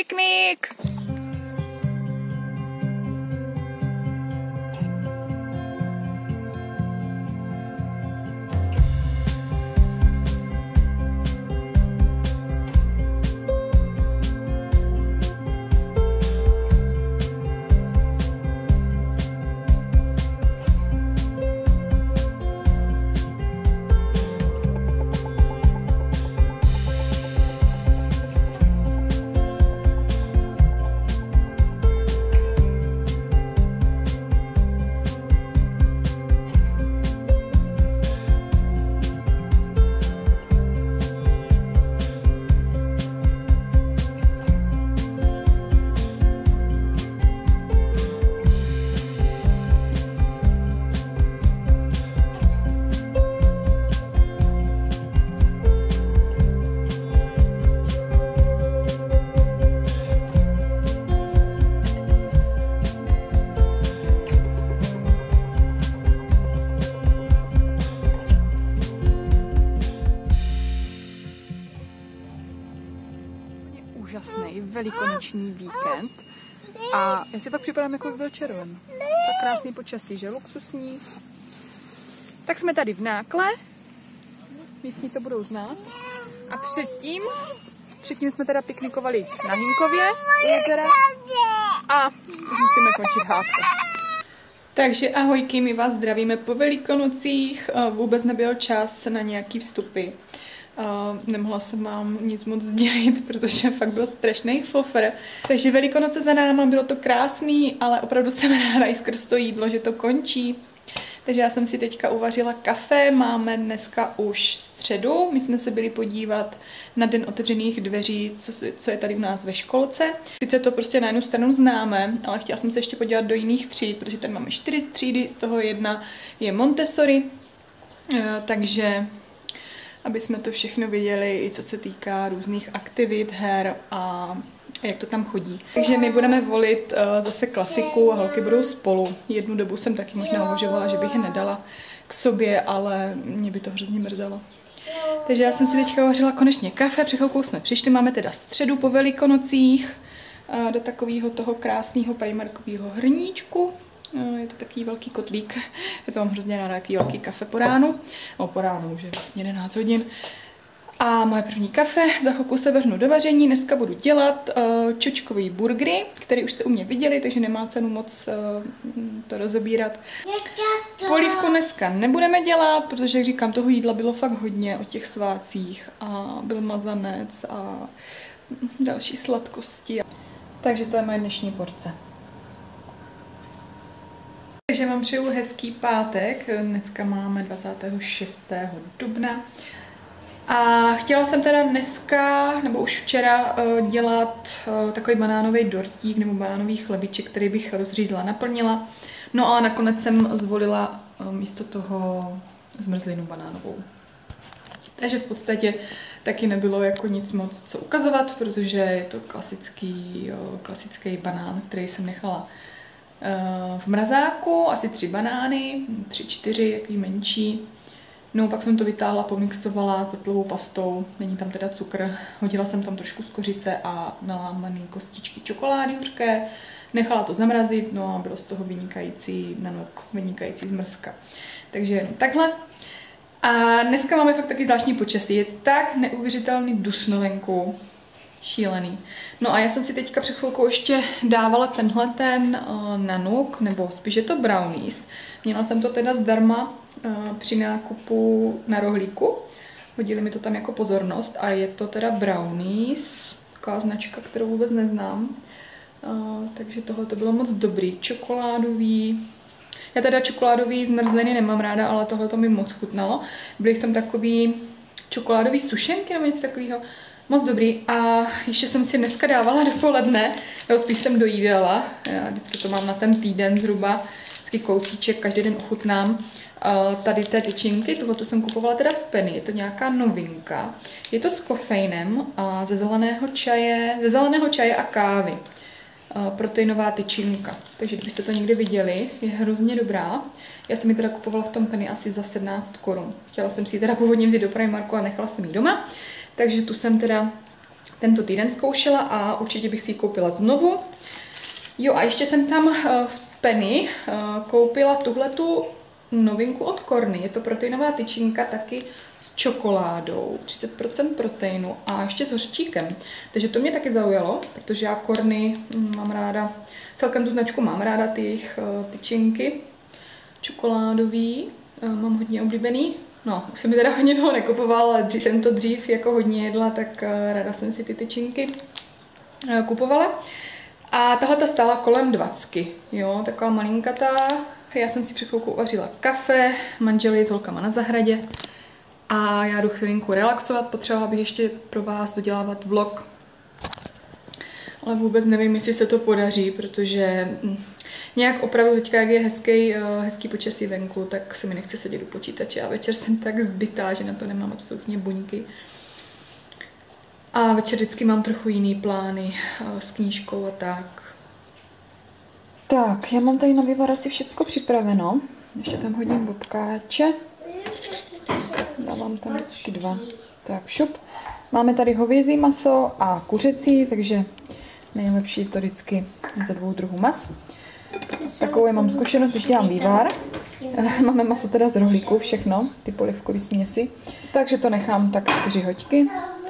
piknik! Úžasný velikonoční víkend a já si pak připadám, jako by byl červen. Tak krásný počasí, že luxusní. Tak jsme tady v Nákle, místní to budou znát. A předtím jsme teda piknikovali na Hinkově u jezera a už musíme končit hádku. Takže ahojky, my vás zdravíme po Velikonocích, vůbec nebyl čas na nějaký vstupy. Nemohla jsem vám nic moc sdělit, protože fakt byl strašný fofr. Takže Velikonoce za náma, bylo to krásný, ale opravdu jsem ráda i skrz to jídlo, že to končí. Takže já jsem si teďka uvařila kafe, máme dneska už středu, my jsme se byli podívat na den otevřených dveří, co je tady u nás ve školce. Sice to prostě na jednu stranu známe, ale chtěla jsem se ještě podívat do jiných tříd, protože tady máme 4 třídy, z toho jedna je Montessori, takže aby jsme to všechno viděli, i co se týká různých aktivit, her a jak to tam chodí. Takže my budeme volit zase klasiku a holky budou spolu. Jednu dobu jsem taky možná uvažovala, že bych je nedala k sobě, ale mě by to hrozně mrzelo. Takže já jsem si teďka uvařila konečně kafe, před chvilkou jsme přišli, máme teda středu po Velikonocích do takového toho krásného primarkového hrníčku. Je to takový velký kotlík, je to mám hrozně ráda, takový velký kafe po ránu. No po ránu, už je vlastně 11 hodin. A moje první kafe, za chvilku se vrhnu do vaření, dneska budu dělat čočkový burgery, které už jste u mě viděli, takže nemá cenu moc to rozebírat. Polívku dneska nebudeme dělat, protože, jak říkám, toho jídla bylo fakt hodně o těch svácích a byl mazanec a další sladkosti. Takže to je moje dnešní porce. Takže vám přeju hezký pátek, dneska máme 26. dubna a chtěla jsem teda dneska, nebo už včera, dělat takový banánový dortík nebo banánový chlebiček, který bych rozřízla, naplnila. No ale nakonec jsem zvolila místo toho zmrzlinu banánovou. Takže v podstatě taky nebylo jako nic moc co ukazovat, protože je to klasický banán, který jsem nechala v mrazáku, asi 3 banány, 3-4, takový menší. No, pak jsem to vytáhla, pomixovala s datlovou pastou, není tam teda cukr, hodila jsem tam trošku z kořice a nalámaný kostičky čokolády hořké, nechala to zamrazit, no a bylo z toho vynikající nanuk, vynikající zmrzka. Takže jenom takhle. A dneska máme fakt taky zvláštní počasí, je tak neuvěřitelný dusno venku. Šílený. No a já jsem si teďka před chvilkou ještě dávala tenhle nanuk, nebo spíš je to brownies. Měla jsem to teda zdarma při nákupu na rohlíku. Hodili mi to tam jako pozornost a je to teda brownies, taková značka, kterou vůbec neznám. Takže tohle to bylo moc dobrý, čokoládový. Já teda čokoládový zmrzliny nemám ráda, ale tohle to mi moc chutnalo. Byly v tom takový čokoládový sušenky nebo něco takového. Moc dobrý a ještě jsem si dneska dávala dopoledne, nebo spíš jsem dojídala, já vždycky to mám na ten týden zhruba, vždycky kousíček, každý den ochutnám. Tady té tyčinky, tohle jsem kupovala teda v Penny, je to nějaká novinka. Je to s kofeinem a ze zeleného čaje a kávy. Proteinová tyčinka. Takže kdybyste to někdy viděli, je hrozně dobrá. Já jsem ji teda kupovala v tom Penny asi za 17 korun. Chtěla jsem si ji teda původně vzít do Primarku a nechala jsem ji doma. Takže tu jsem teda tento týden zkoušela a určitě bych si ji koupila znovu. Jo, a ještě jsem tam v Penny koupila tuhletu novinku od Corny. Je to proteinová tyčinka taky s čokoládou, 30% proteinu a ještě s hořčíkem. Takže to mě taky zaujalo, protože já Corny mám ráda, celkem tu značku mám ráda, ty jejich tyčinky čokoládový, mám hodně oblíbený. No, už jsem mi teda hodně dlouho nekupovala, ale jsem to dřív jako hodně jedla, tak ráda jsem si ty tyčinky kupovala. A tahle ta stála kolem 20, jo, taková malinkatá. Já jsem si před chvilkou uvařila kafe, manžel je s holkama na zahradě a já jdu chvilinku relaxovat, potřebovala bych ještě pro vás dodělávat vlog. Ale vůbec nevím, jestli se to podaří, protože nějak opravdu teďka, jak je hezký počasí venku, tak se mi nechce sedět u počítače a večer jsem tak zbytá, že na to nemám absolutně buňky. A večer vždycky mám trochu jiný plány s knížkou a tak. Tak, já mám tady na vývar asi všecko připraveno. Ještě tam hodím bobkáče. Dávám tam vždycky 2. Tak, šup. Máme tady hovězí maso a kuřecí, takže nejlepší to vždycky ze 2 druhů mas. Takovou mám zkušenost, když dělám vývar. Máme maso teda z rohlíku, všechno, ty polivkové směsi. Takže to nechám tak 4 hoďky.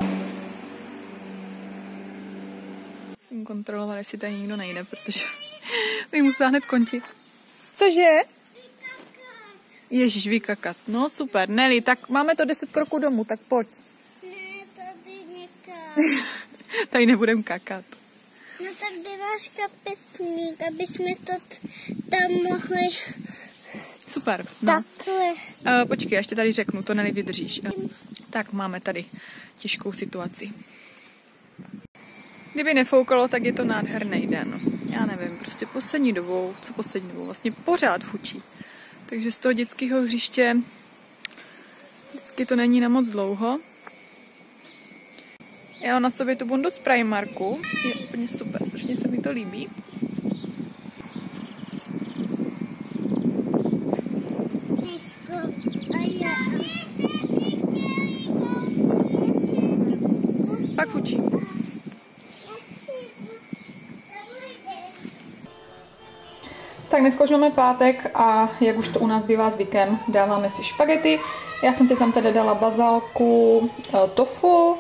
Musím kontrolovat, jestli tady nikdo nejde, protože bych musela hned končit. Cože? Ježíš, vykakat. No super, Nelly, tak máme to 10 kroků domů, tak pojď. Ne, tady někam. Tady nebudem kakat. No tak kde máš kapesník, aby jsme to tam mohli... Super, no. Takhle. Počkej, ještě tady řeknu, to Nelly vydržíš. Tak máme tady těžkou situaci. Kdyby nefoukalo, tak je to nádherný den. Já nevím, prostě poslední dobou, vlastně pořád fučí. Takže z toho dětského hřiště vždycky to není na moc dlouho. Já mám na sobě tu bundu z Primarku, je úplně super, strašně se mi to líbí. Pak fučí. Tak dneska už máme pátek a jak už to u nás bývá zvykem, dáváme si špagety. Já jsem si tam teda dala bazalku, tofu,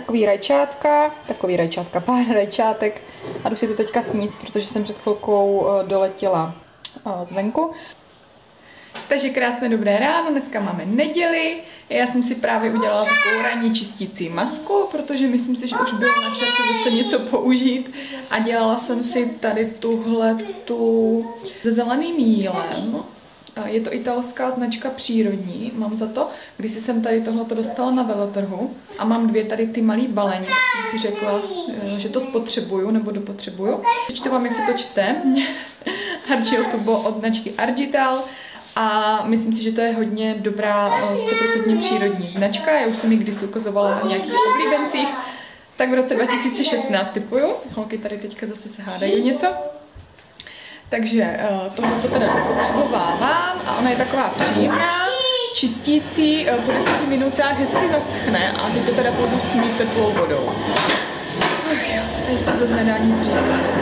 pár rajčátek a jdu si to teďka sníst, protože jsem před chvilkou doletěla zvenku. Takže krásné dobré ráno, dneska máme neděli. Já jsem si právě udělala takovou ranní čistící masku, protože myslím si, že už bylo na čase zase něco použít. A dělala jsem si tady tuhletu se zeleným jílem. Je to italská značka Přírodní, mám za to, když jsem tady tohleto dostala na veletrhu a mám 2 tady ty malý balení, tak jsem si řekla, že to spotřebuju nebo dopotřebuju. Čtu vám, jak se to čte. Argil to bylo od značky Argital. A myslím si, že to je hodně dobrá 100% přírodní značka. Já už jsem ji kdysi ukazovala v nějakých oblíbencích. Tak v roce 2016 typuju. Holky tady teďka zase se hádají o něco. Takže tohle to teda potřebovávám a ona je taková příjemná, čistící, po 10 minutách hezky zaschne a teď to teda budu smít teplou vodou. Ach jo, tady se zase nedá nic říct.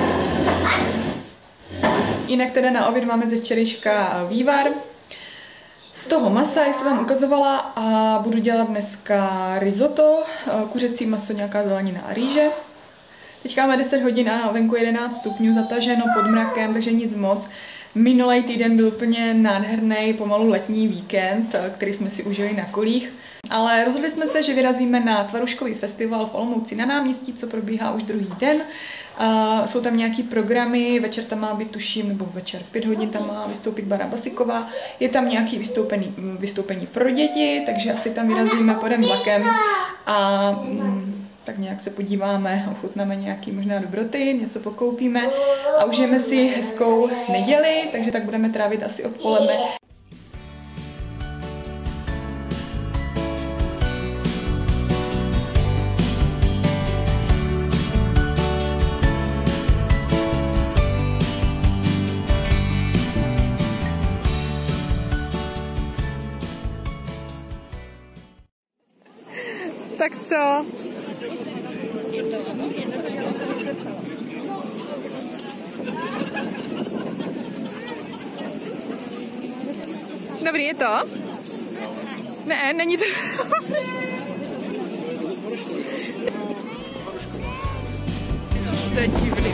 Jinak teda na oběd máme ze včerejška vývar z toho masa, jak jsem vám ukazovala, a budu dělat dneska risotto, kuřecí maso, nějaká zelenina a rýže. Teďka máme 10 hodin a venku 11 stupňů, zataženo pod mrakem, takže nic moc. Minulý týden byl úplně nádherný, pomalu letní víkend, který jsme si užili na kolích. Ale rozhodli jsme se, že vyrazíme na Tvaruškový festival v Olomouci na náměstí, co probíhá už druhý den. Jsou tam nějaký programy, večer tam má být, tuším, nebo večer v 5 hodin tam má vystoupit Bára Basiková. Je tam nějaký vystoupení pro děti, takže asi tam vyrazíme, půjdeme vlakem a tak nějak se podíváme, ochutnáme nějaký možná dobroty, něco pokoupíme a užijeme si hezkou neděli, takže tak budeme trávit asi odpoledne. Tak co? Dobrý, je to? Ne, není to. To je divný.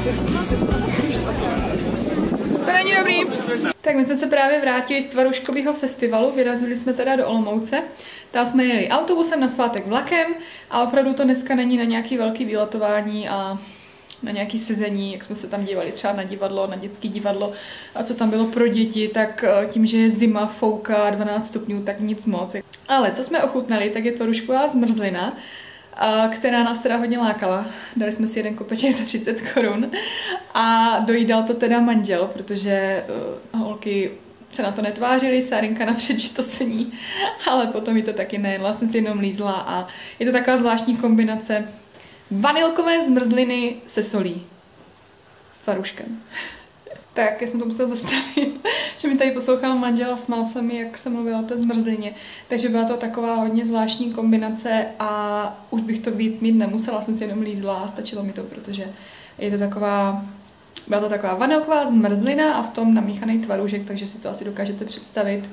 To není dobrý. Tak my jsme se právě vrátili z Tvaruškového festivalu, vyrazili jsme teda do Olomouce. Tam jsme jeli autobusem, na svátek vlakem a opravdu to dneska není na nějaký velký výletování a na nějaký sezení, jak jsme se tam dívali třeba na divadlo, na dětský divadlo a co tam bylo pro děti, tak tím, že je zima, fouká 12 stupňů, tak nic moc. Ale co jsme ochutnali, tak je tvarušková zmrzlina, která nás teda hodně lákala. Dali jsme si jeden kopeček za 30 korun a dojídal to teda manžel, protože holky se na to netvářily, Sárinka napřed, že to sní, ale potom mi to taky nejedla, jsem si jenom lízla a je to taková zvláštní kombinace vanilkové zmrzliny se solí s tvaruškem. Tak, já jsem to musela zastavit, že mi tady poslouchal manžel a smál se mi, jak jsem mluvila o té zmrzlině. Takže byla to taková hodně zvláštní kombinace a už bych to víc mít nemusela, jsem si jenom lízla a stačilo mi to, protože je to taková, byla to taková vanilková zmrzlina a v tom namíchaný tvarůžek, takže si to asi dokážete představit.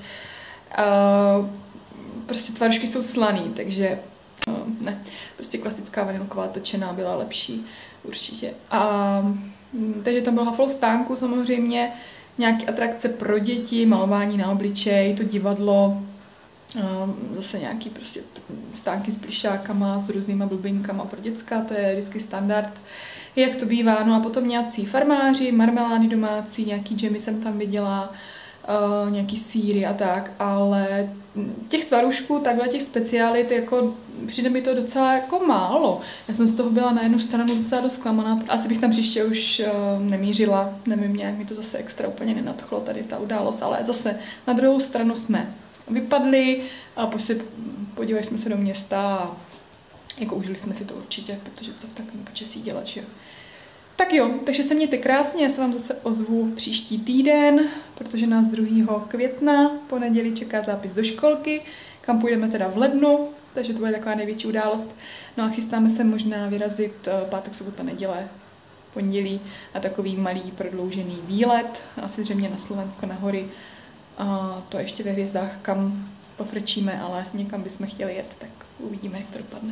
Prostě tvarušky jsou slaný, takže ne, prostě klasická vanilková točená byla lepší, určitě. Takže tam byl hafl stánku samozřejmě, nějaké atrakce pro děti, malování na obličej, to divadlo, zase nějaký prostě stánky s plišákama, s různýma blbinkama pro děcka, to je vždycky standard, jak to bývá. No a potom nějací farmáři, marmelády domácí, nějaký džemy jsem tam viděla, nějaký sýry a tak, ale těch tvarušků, takhle těch speciálit, jako přijde mi to docela jako málo. Já jsem z toho byla na jednu stranu docela dost zklamaná. Asi bych tam příště už nemířila, nevím, nějak mi to zase extra úplně nenadchlo tady ta událost, ale zase na druhou stranu jsme vypadli a podívali jsme se do města a jako užili jsme si to určitě, protože co v takovém počasí dělat, že jo. Tak jo, takže se mějte krásně, já se vám zase ozvu příští týden, protože nás 2. května po neděli čeká zápis do školky, kam půjdeme teda v lednu, takže to bude taková největší událost. No a chystáme se možná vyrazit pátek, sobota, neděle, pondělí na takový malý prodloužený výlet, asi zřejmě na Slovensko, na hory. A to ještě ve hvězdách, kam pofrčíme, ale někam bychom chtěli jet, tak uvidíme, jak to dopadne.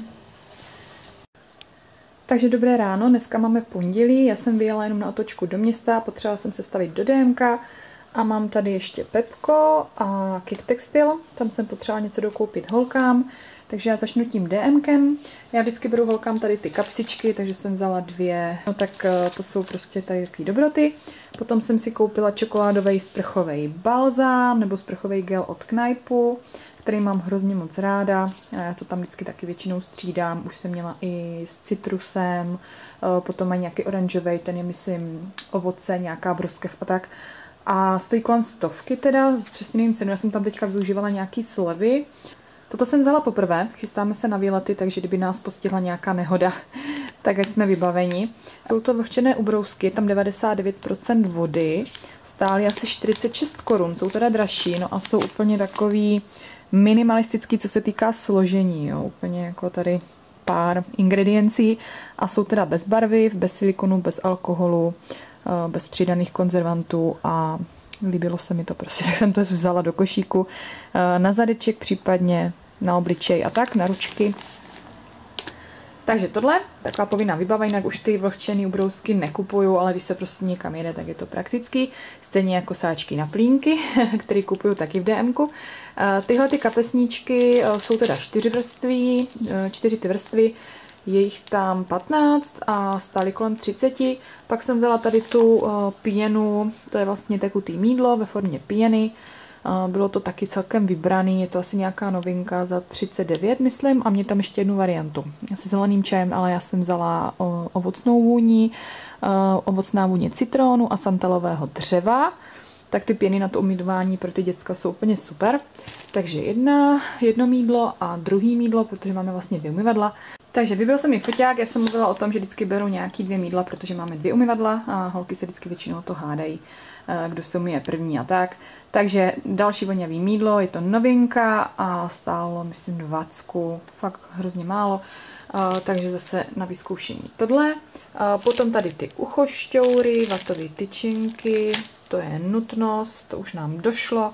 Takže dobré ráno, dneska máme pondělí, já jsem vyjela jenom na otočku do města, potřebovala jsem se stavit do DMK a mám tady ještě Pepko a Kick Textil, tam jsem potřebovala něco dokoupit holkám, takže já začnu tím DMkem. Já vždycky beru holkám tady ty kapsičky, takže jsem vzala 2, no tak to jsou prostě tady takové dobroty. Potom jsem si koupila čokoládový sprchový balzám nebo sprchový gel od Knajpu, který mám hrozně moc ráda. Já to tam vždycky taky většinou střídám. Už jsem měla i s citrusem, potom mají nějaký oranžový, ten je myslím ovoce, nějaká bruskev a tak. A stojí kolem 100 teda, s přesně nevím cenu. Já jsem tam teďka využívala nějaký slevy. Toto jsem vzala poprvé, chystáme se na výlety, takže kdyby nás postihla nějaká nehoda, tak ať jsme vybaveni. Jsou to vlhčené ubrousky, tam 99% vody, stály asi 46 korun, jsou teda dražší, no a jsou úplně takový minimalistický, co se týká složení, jo, úplně jako tady pár ingrediencí a jsou teda bez barviv, bez silikonu, bez alkoholu, bez přidaných konzervantů a líbilo se mi to prostě, tak jsem to vzala do košíku na zadeček, případně na obličej a tak, na ručky. Takže tohle, taková povinná výbava, jinak už ty vlhčený ubrousky nekupuju, ale když se prostě někam jede, tak je to praktický. Stejně jako sáčky na plínky, které kupuju taky v DMku. Tyhle ty kapesníčky jsou teda 4 ty vrstvy, je jich tam 15 a stály kolem 30. Pak jsem vzala tady tu pěnu, to je vlastně tekutý mýdlo ve formě pěny. Bylo to taky celkem vybraný, je to asi nějaká novinka za 39, myslím, a mě tam ještě jednu variantu. Se zeleným čajem, ale já jsem vzala ovocnou vůni, ovocná vůně citrónu a santalového dřeva. Tak ty pěny na to umývání pro ty děcka jsou úplně super. Takže jedno mýdlo a druhý mýdlo, protože máme vlastně 2 umyvadla. Takže vybil se mi foťák, já jsem mluvila o tom, že vždycky beru nějaký 2 mýdla, protože máme 2 umyvadla a holky se vždycky většinou to hádají, kdo se umyje první a tak. Takže další vonavý mýdlo, je to novinka a stálo, myslím, 20, fakt hrozně málo. Takže zase na vyzkoušení tohle. Potom tady ty uchošťoury, vatové tyčinky, to je nutnost, to už nám došlo.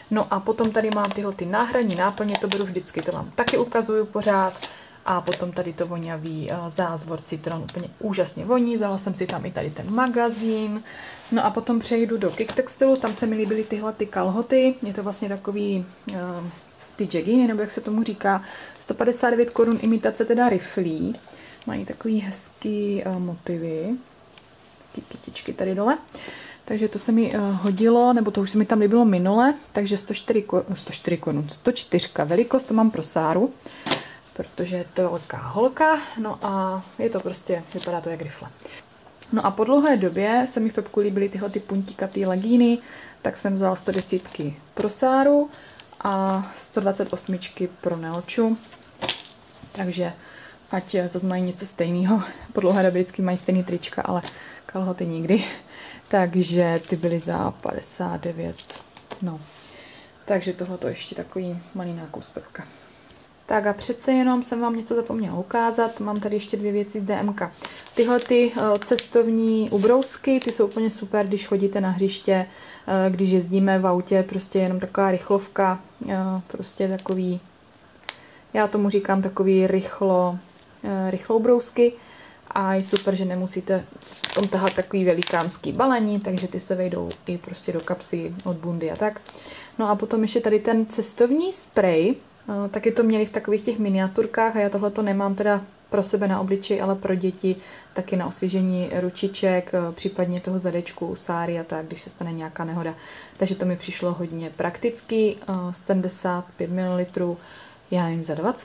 No a potom tady mám tyhle ty náhradní náplně, to beru vždycky, to vám taky ukazuju pořád. A potom tady to vonavý zázvor citron, úplně úžasně voní, vzala jsem si tam i tady ten magazín. No a potom přejdu do Kick Textilu, tam se mi líbily tyhle ty kalhoty, je to vlastně takový ty jegginy, nebo jak se tomu říká, 159 korun, imitace teda riflí, mají takový hezký motivy, ty kytičky tady dole. Takže to se mi hodilo, nebo to už se mi tam líbilo minule, takže 104 korun, 104 velikost, to mám pro Sáru, protože je to velká holka, no a je to prostě, vypadá to jak rifle. No a po dlouhé době se mi v Pepku líbily tyhle ty puntíkatý legíny, tak jsem vzala 110 pro Sáru a 128 pro Nelču, takže ať zase mají něco stejného. Po dlouhé době vždycky mají stejný trička, ale kalhoty nikdy. Takže ty byly za 59. No. Takže tohle to ještě takový malý nákup z Pepka. Tak a přece jenom jsem vám něco zapomněla ukázat. Mám tady ještě dvě věci z DMK. Tyhle ty cestovní ubrousky, ty jsou úplně super, když chodíte na hřiště, když jezdíme v autě, prostě jenom taková rychlovka, prostě takový, já tomu říkám takový rychlo ubrousky. A je super, že nemusíte tom tahat takový velikánský balení, takže ty se vejdou i prostě do kapsy od bundy a tak. No a potom ještě tady ten cestovní sprej, taky to měli v takových těch miniaturkách a já tohle to nemám teda pro sebe na obličej, ale pro děti taky na osvěžení ručiček, případně toho zadečku, Sáry a tak, když se stane nějaká nehoda. Takže to mi přišlo hodně praktický, 75 ml, já nevím, za 20.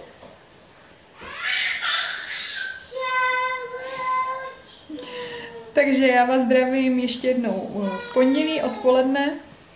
Takže já vás zdravím ještě jednou v pondělí odpoledne.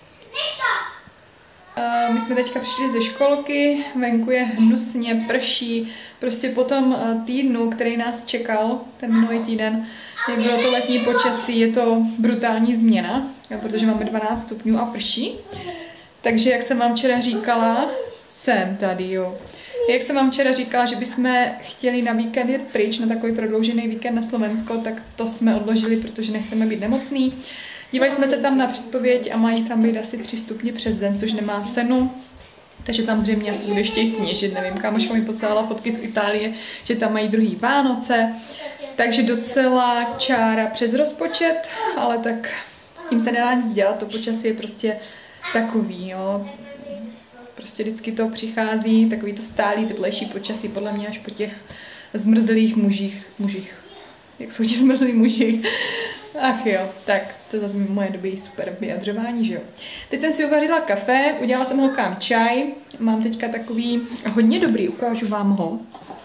My jsme teďka přišli ze školky, venku je hnusně, prší, prostě po tom týdnu, který nás čekal, ten minulý týden, jak bylo to letní počasí, je to brutální změna, protože máme 12 stupňů a prší. Takže jak jsem vám včera říkala, jsem tady, jo. Jak jsem vám včera říkala, že bychom chtěli na víkend jet pryč, na takový prodloužený víkend na Slovensko, tak to jsme odložili, protože nechceme být nemocný. Dívali jsme se tam na předpověď a mají tam být asi 3 stupně přes den, což nemá cenu. Takže tam zřejmě asi bude ještě sněžit, nevím, kámoška mi poslala fotky z Itálie, že tam mají druhý Vánoce. Takže docela čára přes rozpočet, ale tak s tím se nedá nic dělat, to počasí je prostě takový, jo. Prostě vždycky to přichází, takový to stálý, teplejší počasí, podle mě až po těch zmrzlých mužích. Jak jsou ti zmrzlí muži? Ach jo, tak to zase moje dobrý super vyjadřování, že jo. Teď jsem si uvařila kafe, udělala jsem holkám čaj, mám teďka takový hodně dobrý, ukážu vám ho.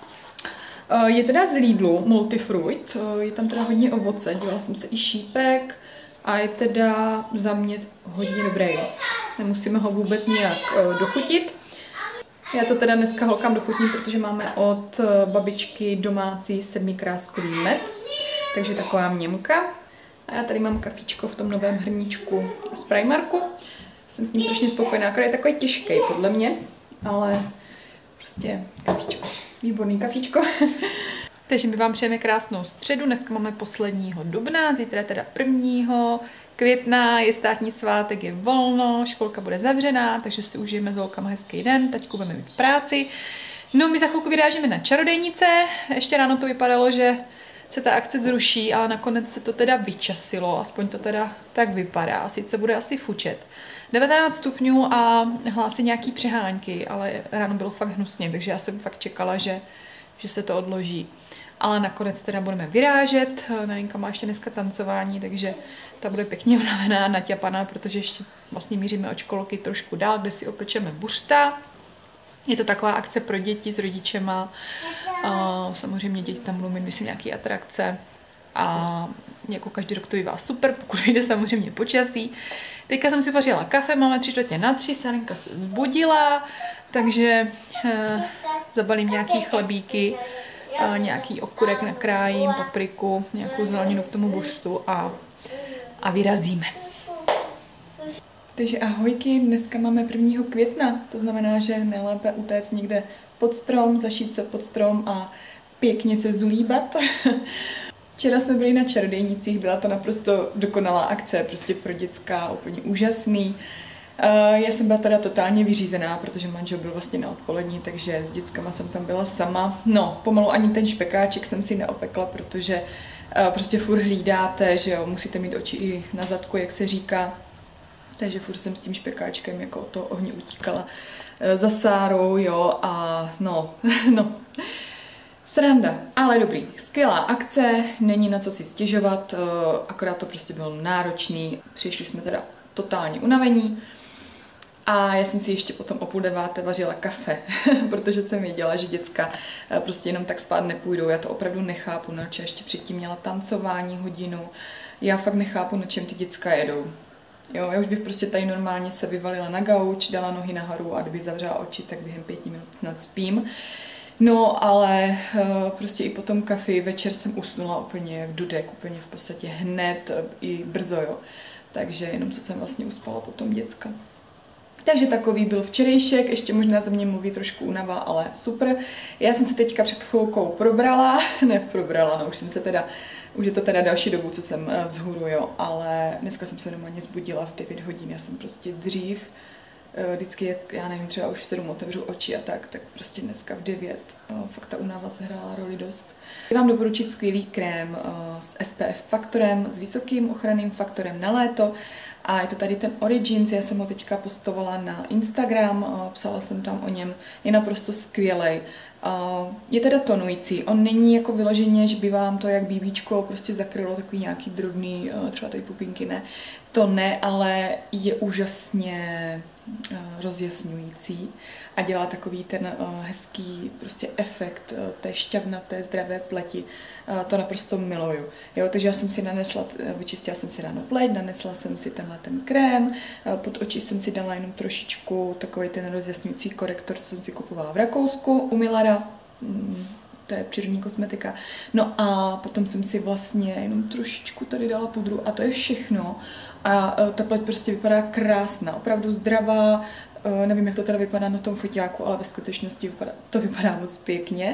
Je teda z Lidlu Multifruit, je tam teda hodně ovoce, dělala jsem se i šípek a je teda za mě hodně dobrý. Nemusíme ho vůbec nějak dochutit. Já to teda dneska holkám dochutím, protože máme od babičky domácí 7kráskový med, takže taková měmka. A já tady mám kafíčko v tom novém hrníčku z Primarku. Jsem s ním strašně spokojená, akorát je takový těžký podle mě, ale prostě kafíčko, výborný kafíčko. Takže my vám přejeme krásnou středu, dneska máme posledního dubna, zítra teda 1. května, je státní svátek, je volno, školka bude zavřená, takže si užijeme s holkama hezký den, taťku budeme mít práci. No my za chvilku vyrážíme na čarodejnice, ještě ráno to vypadalo, že se ta akce zruší, ale nakonec se to teda vyčasilo, aspoň to teda tak vypadá, sice bude asi fučet. 19 stupňů a hlásí nějaký přehánky, ale ráno bylo fakt hnusně, takže já jsem fakt čekala, že se to odloží. Ale nakonec teda budeme vyrážet, Nelinka má ještě dneska tancování, takže ta bude pěkně unavená, naťapaná, protože ještě vlastně míříme od školky trošku dál, kde si opečeme buřta. Je to taková akce pro děti s rodičema, samozřejmě děti tam budou mít, myslím, nějaké atrakce a jako každý rok to bývá super, pokud vyjde samozřejmě počasí. Teďka jsem si vařila kafe, máme 3:45, Sarinka se zbudila, takže zabalím nějaký chlebíky, nějaký okurek nakrájím, papriku, nějakou zeleninu k tomu buřtu a vyrazíme. Takže ahojky, dneska máme 1. května, to znamená, že nejlépe utéct někde pod strom, zašít se pod strom a pěkně se zulíbat. Včera jsme byli na čarodejnicích, byla to naprosto dokonalá akce, prostě pro děcka, úplně úžasný. Já jsem byla teda totálně vyřízená, protože manžel byl vlastně na odpolední, takže s dětskama jsem tam byla sama. No, pomalu ani ten špekáček jsem si neopekla, protože prostě furt hlídáte, že jo, musíte mít oči i na zadku, jak se říká. Takže furt jsem s tím špekáčkem jako od toho ohně utíkala za Sárou, jo, a no, sranda, ale dobrý, skvělá akce, není na co si stěžovat, akorát to prostě bylo náročný, přišli jsme teda totálně unavení a já jsem si ještě potom o 8:30 vařila kafe, protože jsem věděla, že děcka prostě jenom tak spát nepůjdou, já to opravdu nechápu, Nelča ještě předtím měla tancování hodinu, já fakt nechápu, na čem ty děcka jedou. Jo, já už bych prostě tady normálně se vyvalila na gauč, dala nohy nahoru a kdybych zavřela oči, tak během 5 minut snad spím. No, ale prostě i po tom kafi večer jsem usnula úplně jak dudek, úplně v podstatě hned i brzo, jo. Takže jenom co jsem vlastně uspala potom děcka. Takže takový byl včerejšek, ještě možná ze mě mluví trošku únava, ale super. Já jsem se teďka před chvilkou probrala, no už je to teda další dobu, co jsem vzhůru, jo, ale dneska jsem se normálně zbudila v 9 hodin, já jsem prostě dřív, vždycky, já nevím, třeba už v 7 otevřu oči a tak prostě dneska v 9, fakt ta únava zahrála roli dost. Chci vám doporučit skvělý krém s SPF faktorem, s vysokým ochranným faktorem na léto a je to tady ten Origins, já jsem ho teďka postovala na Instagram, psala jsem tam o něm, je naprosto skvělej. Je teda tonující, on není jako vyloženě, že by vám to jak BBčko prostě zakrylo takový nějaký drobný, třeba tady pupinky, ne, to ne, ale je úžasně rozjasňující a dělá takový ten hezký prostě efekt té šťavnaté, zdravé pleti. To naprosto miluju. Jo, takže já jsem si nanesla, vyčistila jsem si ráno pleť, nanesla jsem si tenhle ten krém, pod oči jsem si dala jenom trošičku takový ten rozjasňující korektor, co jsem si kupovala v Rakousku u Millara. To je přírodní kosmetika. No a potom jsem si vlastně jenom trošičku tady dala pudru a to je všechno. A ta pleť prostě vypadá krásná, opravdu zdravá. Nevím, jak to teda vypadá na tom foťáku, ale ve skutečnosti to vypadá moc pěkně.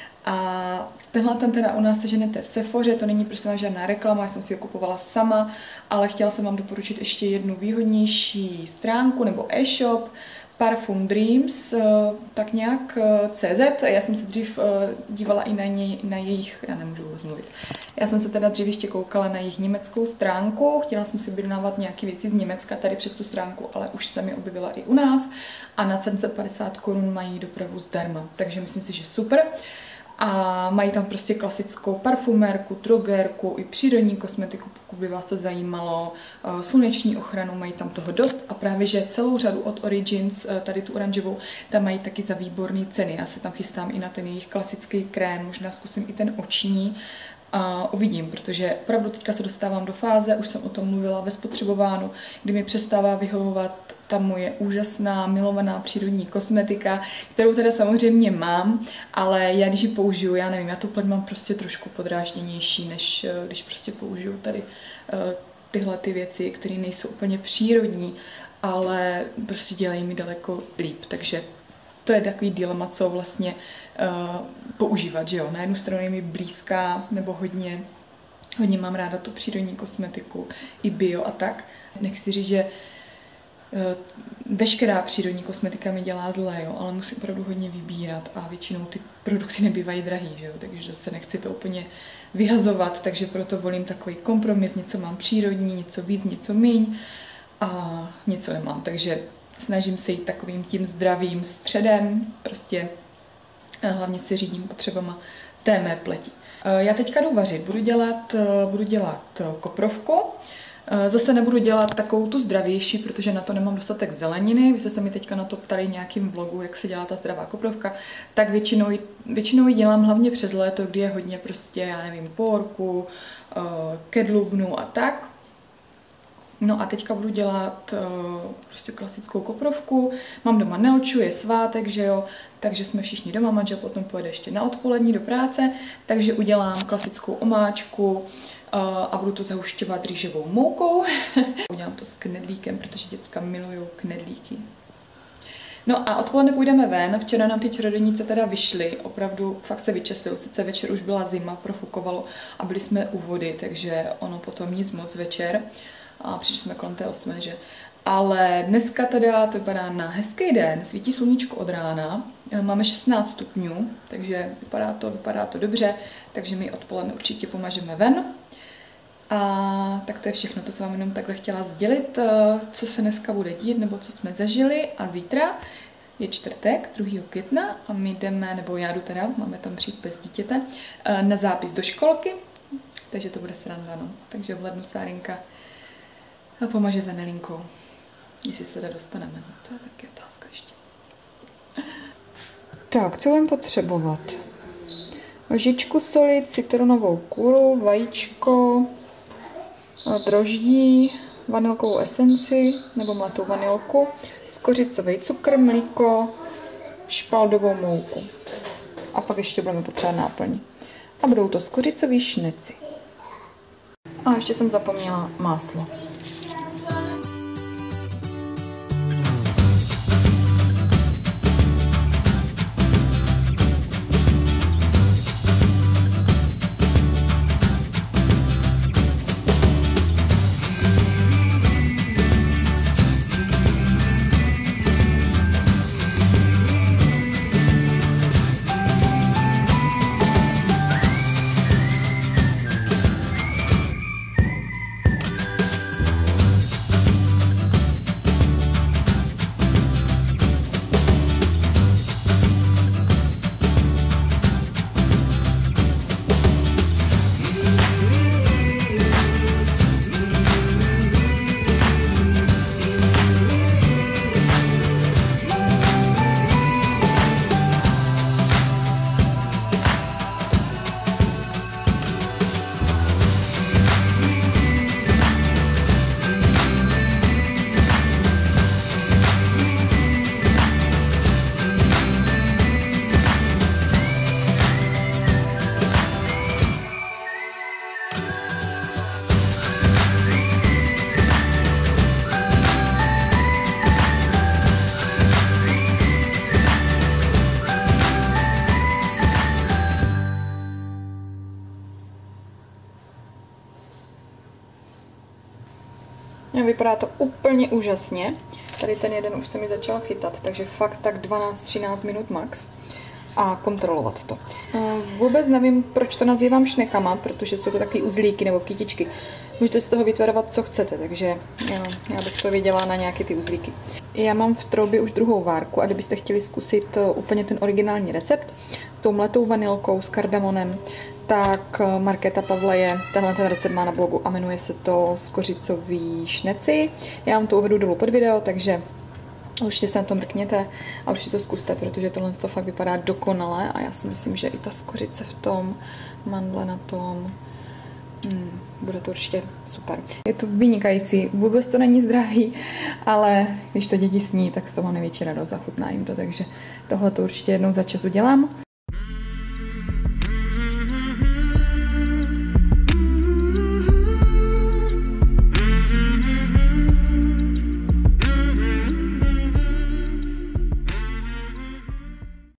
A tenhle ten teda u nás seženete v Sephoře, to není prostě žádná reklama, já jsem si ho kupovala sama, ale chtěla jsem vám doporučit ještě jednu výhodnější stránku nebo e-shop, Parfum Dreams, tak nějak CZ. Já jsem se dřív dívala i na jejich, já nemůžu vůbec mluvit. Já jsem se teda dřív ještě koukala na jejich německou stránku, chtěla jsem si objednávat nějaké věci z Německa tady přes tu stránku, ale už jsem je objevila i u nás a na cence 50 korun mají dopravu zdarma, takže myslím si, že super. A mají tam prostě klasickou parfumérku, drogérku, i přírodní kosmetiku, pokud by vás to zajímalo, sluneční ochranu, mají tam toho dost a právě, že celou řadu od Origins, tady tu oranžovou, tam mají taky za výborné ceny. Já se tam chystám i na ten jejich klasický krém, možná zkusím i ten oční. Uvidím, protože opravdu teďka se dostávám do fáze, už jsem o tom mluvila ve spotřebovánu, kdy mi přestává vyhovovat ta moje úžasná, milovaná přírodní kosmetika, kterou teda samozřejmě mám, ale já když ji použiju, já nevím, já tu pleť mám prostě trošku podrážděnější, než když prostě použiju tady tyhle ty věci, které nejsou úplně přírodní, ale prostě dělají mi daleko líp, takže to je takový dilema, co vlastně používat, že jo. Na jednu stranu je mi blízká, nebo hodně mám ráda tu přírodní kosmetiku, i bio a tak. Nechci říct, že veškerá přírodní kosmetika mi dělá zlé, jo, ale musím opravdu hodně vybírat a většinou ty produkty nebývají drahý, že jo, takže se nechci to úplně vyhazovat, takže proto volím takový kompromis, něco mám přírodní, něco víc, něco míň a něco nemám, takže snažím se jít takovým tím zdravým středem, prostě hlavně si řídím potřebama té mé pleti. Já teďka jdu vařit, budu dělat koprovku. Zase nebudu dělat takovou tu zdravější, protože na to nemám dostatek zeleniny. Vy jste se mi teďka na to ptali nějakým vlogu, jak se dělá ta zdravá koprovka. Tak většinou ji dělám hlavně přes léto, kdy je hodně prostě, já nevím, porku, kedlubnu a tak. No a teďka budu dělat prostě klasickou koprovku. Mám doma Nelču, je svátek, že jo, takže jsme všichni doma, manžel potom pojede ještě na odpolední do práce, takže udělám klasickou omáčku a budu to zahušťovat rýžovou moukou. Udělám to s knedlíkem, protože děcka milují knedlíky. No a odpoledne půjdeme ven, včera nám ty čarodějnice teda vyšly, opravdu fakt se vyčesil, sice večer už byla zima, profukovalo a byli jsme u vody, takže ono potom nic moc večer. a přišli jsme kolem té 8, že? Ale dneska teda to vypadá na hezký den, svítí sluníčko od rána, máme 16 stupňů, takže vypadá to dobře, takže my odpoledne určitě pomažeme ven. A tak to je všechno, to jsem vám jenom takhle chtěla sdělit, co se dneska bude dít, nebo co jsme zažili. A zítra je čtvrtek, 2. května a my jdeme, nebo já jdu teda, máme tam přijít bez dítěte, na zápis do školky, takže to bude sranda, no. Takže v lednu Sárinka pomaže za Nelinkou. Jestli se teda dostaneme, no, to je taky otázka ještě. Tak, co budeme potřebovat? Lžičku soli, citronovou kůru, vajíčko, droždí, vanilkovou esenci nebo mletou vanilku, skořicový cukr, mlíko, špaldovou mouku. A pak ještě budeme potřebovat náplň. A budou to skořicový šneci. A ještě jsem zapomněla máslo. Vypadá to úplně úžasně. Tady ten jeden už se mi začal chytat, takže fakt tak 12-13 minut max. A kontrolovat to. Vůbec nevím, proč to nazývám šnekama, protože jsou to taky uzlíky nebo kytičky. Můžete z toho vytvarovat, co chcete, takže já bych to věděla na nějaké ty uzlíky. Já mám v troubě už druhou várku a kdybyste chtěli zkusit úplně ten originální recept s tou mletou vanilkou, s kardamonem, tak Markéta Pavleje, tenhle ten recept má na blogu a jmenuje se to skořicový šneci. Já vám to uvedu dolů pod video, takže určitě se na to mrkněte a určitě to zkuste, protože tohle to fakt vypadá dokonale a já si myslím, že i ta skořice v tom, mandle na tom, bude to určitě super. Je to vynikající, vůbec to není zdravý, ale když to děti sní, tak z toho mám největší radost, zachutná jim to, takže tohle to určitě jednou za čas udělám.